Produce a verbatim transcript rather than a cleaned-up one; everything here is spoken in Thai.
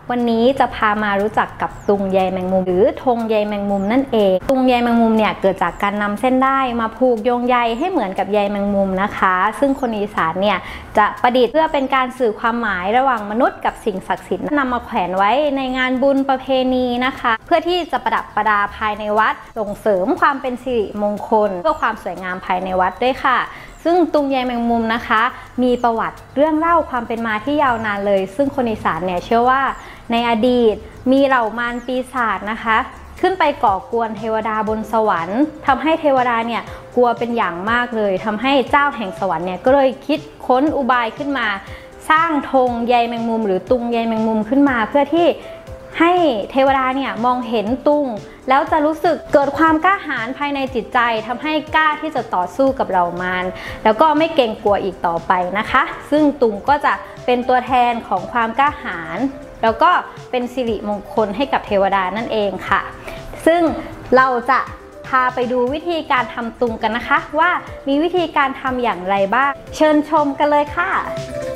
วันนี้จะพามารู้จักกับตุงใยแมงมุมหรือธงใยแมงมุมนั่นเองตุงใยแมงมุมเนี่ยเกิดจากการนำเส้นได้มาผูกโยงใยให้เหมือนกับใยแมงมุมนะคะซึ่งคนอีสานเนี่ยจะประดิษฐ์เพื่อเป็นการสื่อความหมายระหว่างมนุษย์กับสิ่งศักดิ์สิทธิ์นำมาแขวนไว้ในงานบุญประเพณีนะคะเพื่อที่จะประดับประดาภายในวัดส่งเสริมความเป็นสิริมงคลเพื่อความสวยงามภายในวัดด้วยค่ะซึ่งตุงใยแมงมุมนะคะมีประวัติเรื่องเล่าความเป็นมาที่ยาวนานเลยซึ่งคนอีสานเนี่ยเชื่อว่าในอดีตมีเหล่ามารปีศาจนะคะขึ้นไปก่อกวนเทวดาบนสวรรค์ทำให้เทวดาเนี่ยกลัวเป็นอย่างมากเลยทำให้เจ้าแห่งสวรรค์เนี่ยก็เลยคิดค้นอุบายขึ้นมาสร้างธงใยแมงมุมหรือตุงใยแมงมุมขึ้นมาเพื่อที่ให้เทวดาเนี่ยมองเห็นตุงแล้วจะรู้สึกเกิดความกล้าหาญภายในจิตใจทำให้กล้าที่จะต่อสู้กับเหล่ามารแล้วก็ไม่เกรงกลัวอีกต่อไปนะคะซึ่งตุงก็จะเป็นตัวแทนของความกล้าหาญแล้วก็เป็นสิริมงคลให้กับเทวดานั่นเองค่ะซึ่งเราจะพาไปดูวิธีการทำตุงกันนะคะว่ามีวิธีการทำอย่างไรบ้างเชิญชมกันเลยค่ะ